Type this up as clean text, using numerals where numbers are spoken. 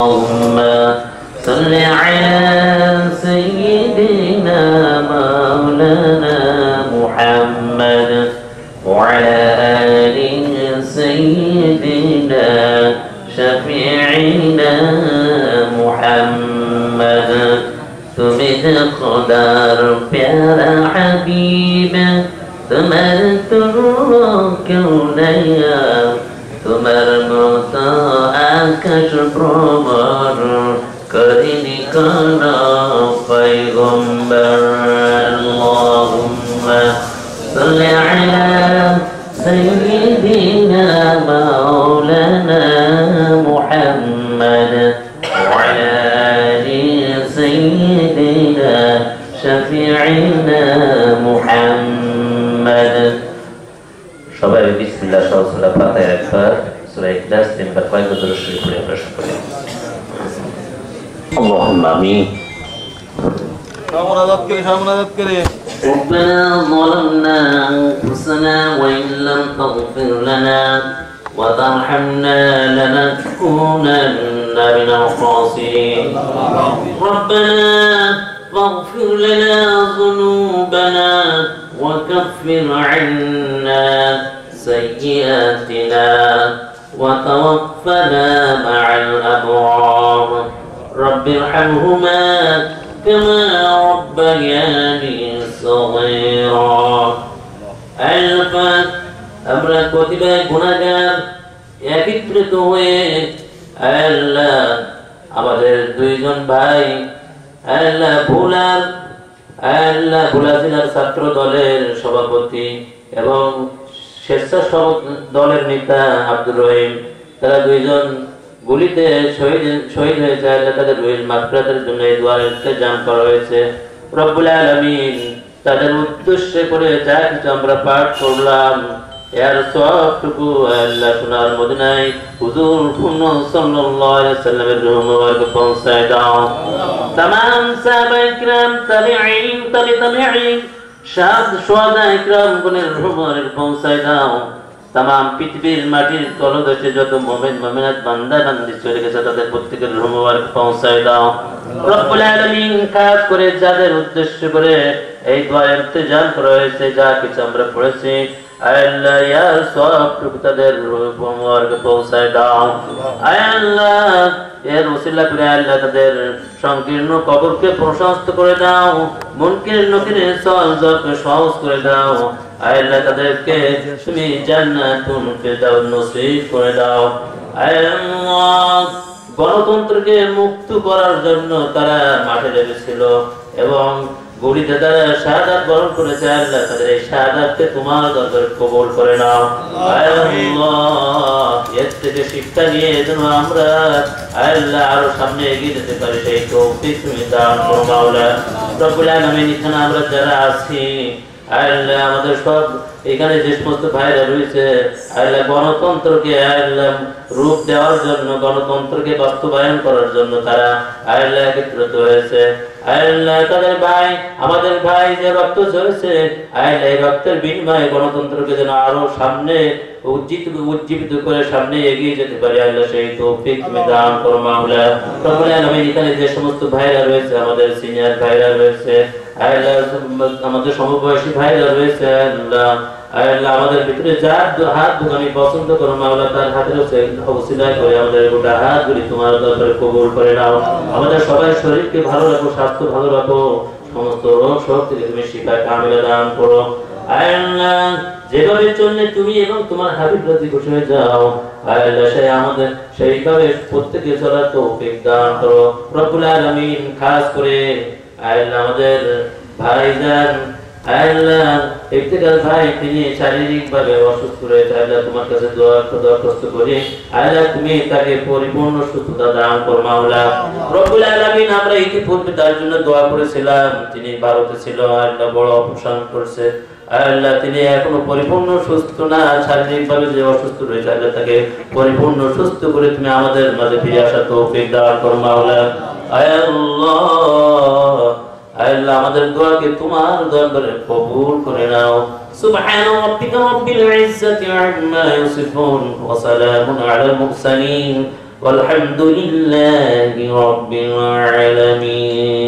اللهم صل على سيدنا مولانا محمد وعلى آل سيدنا شفيعنا محمد تمد قدر प्यारा हबीब তোমার করুণা তোমার মতো আকাশ ভ্রমণ করিনি কোন পয়গম্বর আল্লাহুম্মা সাল্লি আলা সাইয়্যিদিনা মাওলানা মুহাম্মদ ওয়া আলা আলি সাইয়্যিদিনা শাফিঈনা মুহাম্মদ সবাই বিসমিল্লাহ সূরা ফাতিহা একবার সূরা ইখলাস তিনবার কয়েকবার দরুদ শরীফ পড়ে আমরা সকলে আল্লাহুম্মা আমিন মুনাজাত করে ربنا ظلمنا أنفسنا وإن لم تغفر لنا وترحمنا لنكونن من الخاسرين ربنا واغفر لنا ذنوبنا وكفر عنا سيئاتنا وتوفنا مع الأبرار رب ارحمهما كما ربياني صغيرا الفاتحة আমরা প্রতিবার গুনাহগার একত্রিত হয়ে আল্লাহ আমাদের দুইজন ভাই আল্লাহ ভোলা জেলার ছাত্র দলের সভাপতি এবং স্বেচ্ছাসেবক দলের নেতা আব্দুর রহিম তারা দুইজন গুলিতে শহীদ হয়েছে আল্লাহ তাদের রুহের মাগফিরাতের জন্য এই দোয়ার ইলতিজাম করা হয়েছে রব্বুল আলামিন তাদের উদ্দেশ্যে করে যা কিছু আমরা পাঠ করলাম এর সবটুকু আল্লাহ সোনার মদিনায় হুজুর সাল্লাল্লাহু আলাইহি ওয়াসাল্লামের রূহ মুবারক পৌঁছায় দাও तमाम সাহাবায়ে কিরাম তাবিঈন তাবিঈন শুহাদায়ে কিরাম গুণের রূহ মুবারক পৌঁছায় দাও तमाम পৃথিবীর মাটির তলদেশে যত মুমিন মুমিনাত বান্দা বান্দি চলে গেছে তাদের প্রত্যেকের রূহ মুবারক পৌঁছায় দাও রব্বুল আলামিন খাস করে যাদের উদ্দেশ্য করে এই দোয়া ইলতিজাম করা হয়েছে যা কিছু আমরা পড়েছি আল্লাহ ইয়া সবটুকু তাদের রূহ মুবারক পৌঁছায় দাও আল্লাহ এর ওসিলা করে আল্লাহ তাদের সংকীর্ণ কবরকে প্রশস্ত করে দাও মুনকির নকিরের সওয়াবকে সহজ করে দাও আল্লাহ তাদেরকে তুমি জান্নাতুল ফিরদাউস নসিব করে দাও আল্লাহ গণতন্ত্রকে মুক্ত করার জন্য তারা মাঠে নেমেছিল এবং গুলিতে তারা শাহাদাত বরণ করেছে আল্লাহ তাদের এই শাহাদাতকে তোমার দরবারে কবুল করে নাও আল্লাহ এর থেকে শিক্ষা নিয়ে যেন আমরা আল্লাহ আরো সামনে এগিয়ে যেতে পারি সেই তৌফিক তুমি দান করো মাওলা রব্বুল আলামিন এখানে আমরা যারা আছি আল্লাহ আমাদের সব এখানে যে সমস্ত ভাইরা রয়েছে আল্লাহ গণতন্ত্রকে আল্লাহ রূপ দেওয়ার জন্য গণতন্ত্রকে বাস্তবায়ন করার জন্য তারা আল্লাহ একত্রিত হয়েছে আল্লাহ তাদের ভাই আমাদের ভাই যে রক্ত ঝরেছে আল্লাহ এই রক্তের বিনিময়ে গণতন্ত্রকে যেন আরো সামনে উজ্জীবিত করে সামনে এগিয়ে যেতে পারি আল্লাহ সেই তৌফিক তুমি দান করো মাওলা রব্বুল আলামিন এখানে যে সমস্ত ভাইরা রয়েছে আমাদের সিনিয়র ভাইরা রয়েছে আল্লাহ আমাদের সমবয়সী ভাইরা রয়েছে আল্লাহ আল্লাহ আমাদের ভিতরে যার হাত তুমি পছন্দ করো মাওলা তার হাতের ওসিলা করে আমাদের গোটা হাতগুলি তোমার দরবারে কবুল করে নাও আমাদের সবার শরীরকে ভালো রাখো স্বাস্থ্য ভালো রাখো সমস্ত রোগ শোক থেকে তুমি শিফা কামিলা দান করো আল্লাহ যেভাবে চললে তুমি এবং তোমার হাবিব রাজি খুশি হয়ে যাও আল্লাহ সেই আমাদের সেইভাবে প্রত্যেকে চলার তৌফিক দান করো রব্বুল আলামিন খাস করে আল্লাহ আমাদের ভাইজান আল্লাহ ইফতিকার ভাই তিনি শারীরিকভাবে অসুস্থ রয়েছে আল্লাহ তোমার কাছে দরখাস্ত করি আল্লাহ তুমি তাকে পরিপূর্ণ সুস্থতা দান করো মাওলা রব্বুল আলামিন আমরা ইতিপূর্বে তার জন্য দোয়া করেছিলাম তিনি ভারতে ছিল আল্লাহ বড় অপারেশন করছে আল্লাহ তিনি এখনো পরিপূর্ণ সুস্থ না শারীরিকভাবে যে অসুস্থ রয়েছে আল্লাহ তাকে পরিপূর্ণ সুস্থ করে তুমি আমাদের মাঝে ফিরে আসার তৌফিক দান করো মাওলা আল্লাহ আল্লাহ আমাদের দোয়াকে তোমার দরবারে কবুল করে নাও সুবহান রাব্বিকা রাব্বিল ইজ্জাতি আম্মা ইয়াসিফুন ওয়া সালামুন আলাল মুরসালিন والحمد لله رب العالمين.